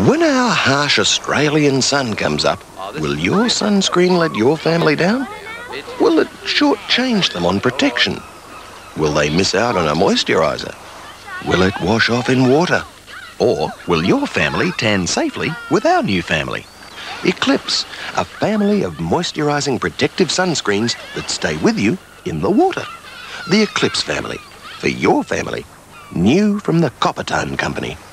When our harsh Australian sun comes up, will your sunscreen let your family down? Will it shortchange them on protection? Will they miss out on a moisturiser? Will it wash off in water? Or will your family tan safely with our new family? Eclipse, a family of moisturising protective sunscreens that stay with you in the water. The Eclipse family, for your family, new from the Coppertone company.